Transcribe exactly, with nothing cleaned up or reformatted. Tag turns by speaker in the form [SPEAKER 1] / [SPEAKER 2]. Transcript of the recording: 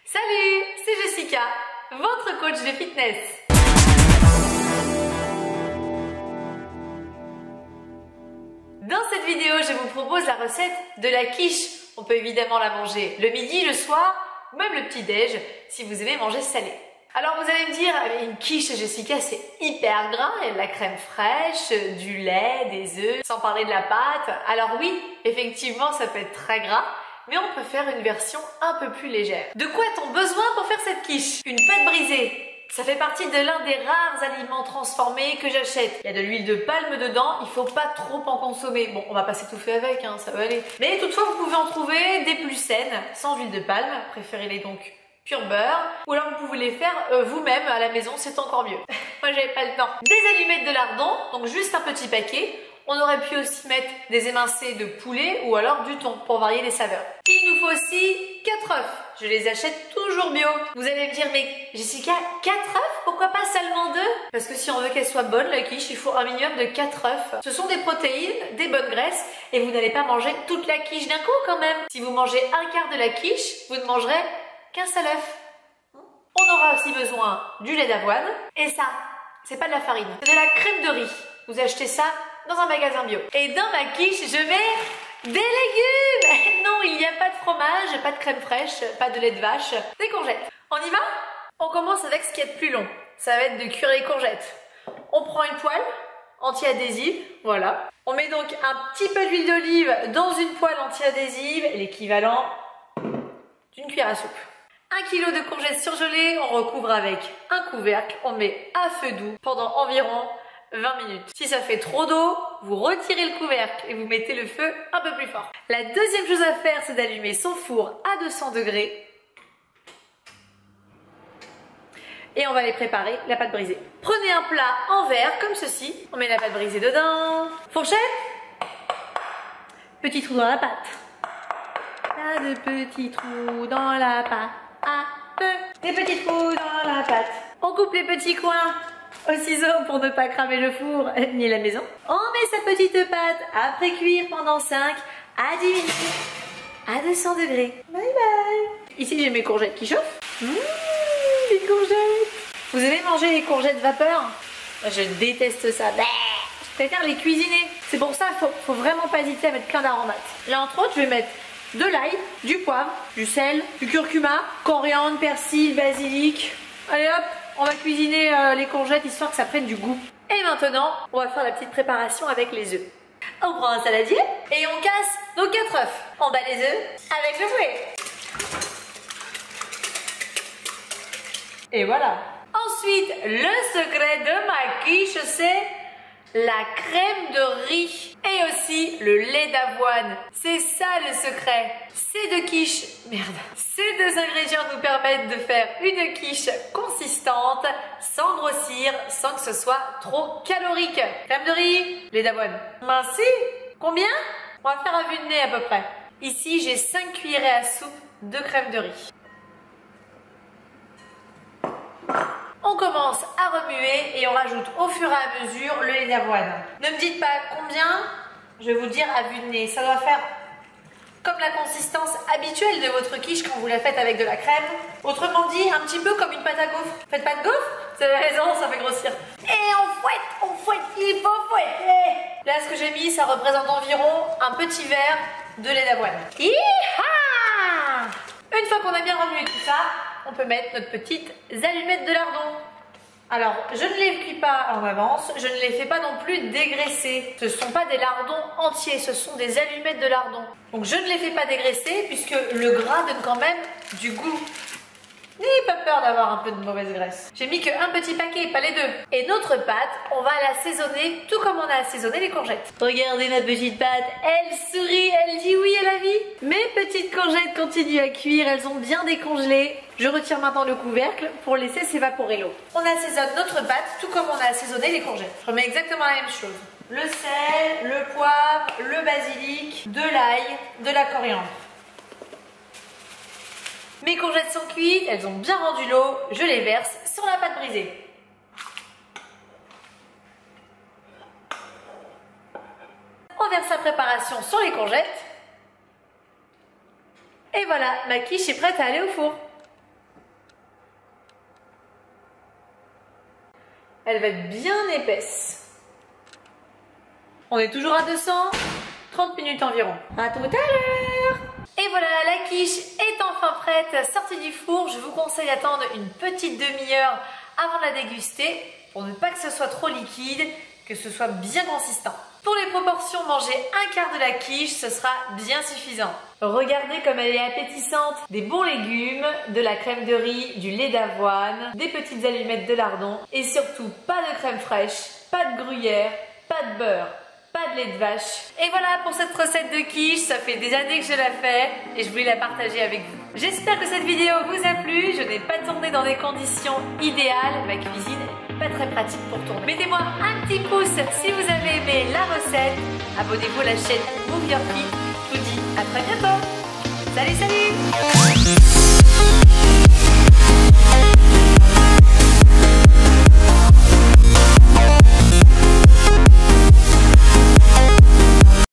[SPEAKER 1] Salut, c'est Jessica, votre coach de fitness. Dans cette vidéo, je vous propose la recette de la quiche. On peut évidemment la manger le midi, le soir, ou même le petit-déj, si vous aimez manger salé. Alors vous allez me dire, une quiche Jessica c'est hyper gras, il y a de la crème fraîche, du lait, des œufs, sans parler de la pâte. Alors oui, effectivement ça peut être très gras, mais on peut faire une version un peu plus légère. De quoi a-t-on besoin pour faire cette quiche? Une pâte brisée. Ça fait partie de l'un des rares aliments transformés que j'achète. Il y a de l'huile de palme dedans, il faut pas trop en consommer. Bon, on va pas s'étouffer avec, hein, ça va aller. Mais toutefois, vous pouvez en trouver des plus saines, sans huile de palme. Préférez-les donc pur beurre. Ou alors vous pouvez les faire euh, vous-même à la maison, c'est encore mieux. Moi, j'avais pas le temps. Des allumettes de lardon, donc juste un petit paquet. On aurait pu aussi mettre des émincés de poulet ou alors du thon pour varier les saveurs. Il nous faut aussi quatre œufs. Je les achète toujours bio. Vous allez me dire, mais Jessica, quatre œufs? Pourquoi pas seulement deux? Parce que si on veut qu'elle soit bonne, la quiche, il faut un minimum de quatre œufs. Ce sont des protéines, des bonnes graisses et vous n'allez pas manger toute la quiche d'un coup quand même. Si vous mangez un quart de la quiche, vous ne mangerez qu'un seul œuf. On aura aussi besoin du lait d'avoine. Et ça, c'est pas de la farine, c'est de la crème de riz. Vous achetez ça dans un magasin bio. Et dans ma quiche, je mets des légumes. Non, il n'y a pas de fromage, pas de crème fraîche, pas de lait de vache, des courgettes. On y va? On commence avec ce qui est le plus long. Ça va être de cuire les courgettes. On prend une poêle anti-adhésive, voilà. On met donc un petit peu d'huile d'olive dans une poêle anti-adhésive, l'équivalent d'une cuillère à soupe. Un kilo de courgettes surgelées, on recouvre avec un couvercle, on met à feu doux pendant environ vingt minutes. Si ça fait trop d'eau, vous retirez le couvercle et vous mettez le feu un peu plus fort. La deuxième chose à faire, c'est d'allumer son four à deux cents degrés. Et on va aller préparer la pâte brisée. Prenez un plat en verre comme ceci. On met la pâte brisée dedans. Fourchette. Petit trou dans la pâte. Pas de petits trous dans la pâte. Ah, deux. Des petits trous dans la pâte. On coupe les petits coins au ciseau pour ne pas cramer le four ni la maison. On met sa petite pâte après cuire pendant cinq à dix minutes à deux cents degrés. Bye bye. Ici j'ai mes courgettes qui chauffent. Mmh, les courgettes. Vous aimez manger les courgettes vapeur? Je déteste ça. Bah, je préfère les cuisiner. C'est pour ça qu'il faut, faut vraiment pas hésiter à mettre plein d'aromates. Là entre autres je vais mettre de l'ail, du poivre, du sel, du curcuma, coriandre, persil, basilic. Allez hop, on va cuisiner euh, les courgettes histoire que ça prenne du goût. Et maintenant, on va faire la petite préparation avec les œufs. On prend un saladier et on casse nos quatre œufs. On bat les œufs avec le fouet. Et voilà. Ensuite, le secret de ma quiche, c'est la crème de riz et aussi le lait d'avoine. C'est ça le secret. Ces deux quiches, merde, ces deux ingrédients nous permettent de faire une quiche consistante, sans grossir, sans que ce soit trop calorique. Crème de riz, lait d'avoine. Mince, combien? On va faire un vue de nez à peu près. Ici, j'ai cinq cuillerées à soupe de crème de riz. On commence à remuer et on rajoute au fur et à mesure le lait d'avoine. Ne me dites pas combien, je vais vous dire à vue de nez. Ça doit faire comme la consistance habituelle de votre quiche quand vous la faites avec de la crème. Autrement dit, un petit peu comme une pâte à gaufres. Faites pas de gaufres? Vous avez raison, ça fait grossir. Et on fouette, on fouette, il faut fouetter. Là, ce que j'ai mis, ça représente environ un petit verre de lait d'avoine. Hi-ha! Une fois qu'on a bien remué tout ça, on peut mettre notre petite allumette de lardon. Alors, je ne les cuis pas en avance, je ne les fais pas non plus dégraisser. Ce ne sont pas des lardons entiers, ce sont des allumettes de lardon. Donc je ne les fais pas dégraisser puisque le gras donne quand même du goût. N'ayez pas peur d'avoir un peu de mauvaise graisse. J'ai mis qu'un petit paquet, pas les deux. Et notre pâte, on va l'assaisonner tout comme on a assaisonné les courgettes. Regardez ma petite pâte, elle sourit, elle dit oui à la vie. Mes petites courgettes continuent à cuire, elles ont bien décongelé. Je retire maintenant le couvercle pour laisser s'évaporer l'eau. On assaisonne notre pâte tout comme on a assaisonné les courgettes. Je remets exactement la même chose. Le sel, le poivre, le basilic, de l'ail, de la coriandre. Mes courgettes sont cuites, elles ont bien rendu l'eau, je les verse sur la pâte brisée. On verse la préparation sur les courgettes. Et voilà, ma quiche est prête à aller au four. Elle va être bien épaisse. On est toujours à deux cents, trente minutes environ. À tout à l'heure. Et voilà, la quiche est enfin prête, sortie du four. Je vous conseille d'attendre une petite demi-heure avant de la déguster pour ne pas que ce soit trop liquide, que ce soit bien consistant. Pour les proportions, manger un quart de la quiche, ce sera bien suffisant. Regardez comme elle est appétissante. Des bons légumes, de la crème de riz, du lait d'avoine, des petites allumettes de lardon et surtout pas de crème fraîche, pas de gruyère, pas de beurre, pas de lait de vache. Et voilà pour cette recette de quiche, ça fait des années que je la fais et je voulais la partager avec vous. J'espère que cette vidéo vous a plu. Je n'ai pas tourné dans des conditions idéales. Ma cuisine n'est pas très pratique pour tourner. Mettez-moi un petit pouce si vous avez aimé la recette. Abonnez-vous à la chaîne Move Your Fit. Je vous dis à très bientôt. Salut, salut!